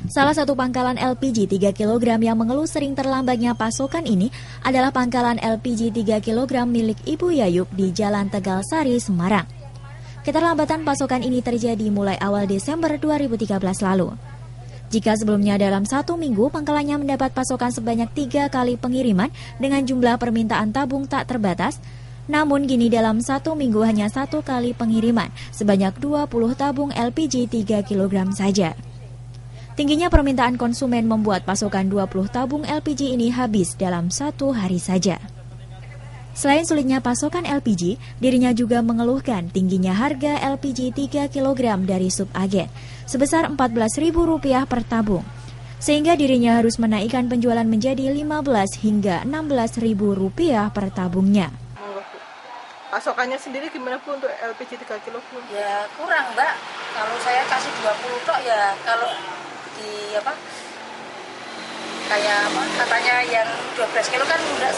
Salah satu pangkalan LPG 3 kg yang mengeluh sering terlambatnya pasokan ini adalah pangkalan LPG 3 kg milik Ibu Yayub di Jalan Tegal Sari, Semarang. Keterlambatan pasokan ini terjadi mulai awal Desember 2013 lalu. Jika sebelumnya dalam 1 minggu pangkalannya mendapat pasokan sebanyak 3 kali pengiriman dengan jumlah permintaan tabung tak terbatas, namun kini dalam 1 minggu hanya 1 kali pengiriman sebanyak 20 tabung LPG 3 kg saja. Tingginya permintaan konsumen membuat pasokan 20 tabung LPG ini habis dalam 1 hari saja. Selain sulitnya pasokan LPG, dirinya juga mengeluhkan tingginya harga LPG 3 kg dari subagen sebesar Rp14.000 per tabung, sehingga dirinya harus menaikkan penjualan menjadi Rp15.000 hingga Rp16.000 per tabungnya. Pasokannya sendiri gimana Bu untuk LPG 3 kg? Ya kurang Mbak, kalau saya kasih 20 tok ya kalau di katanya yang 12 kilo kan udah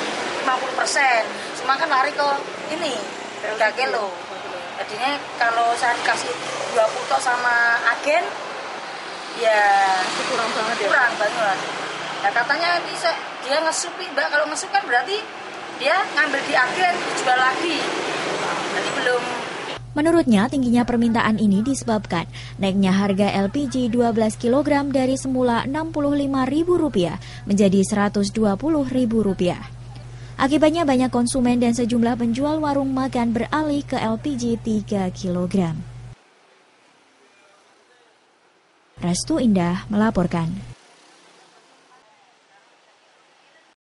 50%, cuma kan lari ke ini 3 kilo. Jadinya kalau saya kasih 20 tok sama agen ya kurang banget ya. Kurang banget. Nah katanya ini dia ngesup Mbak, kalau ngesup kan berarti dia ngambil di agen dijual lagi. Jadi belum. Menurutnya, tingginya permintaan ini disebabkan naiknya harga LPG 12 kg dari semula Rp65.000 menjadi Rp120.000. Akibatnya banyak konsumen dan sejumlah penjual warung makan beralih ke LPG 3 kg. Restu Indah melaporkan.